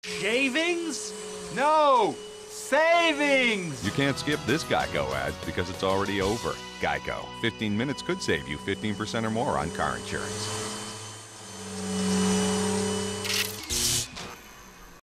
Shavings? No, savings! You can't skip this Geico ad because it's already over. Geico. 15 minutes could save you 15% or more on car insurance.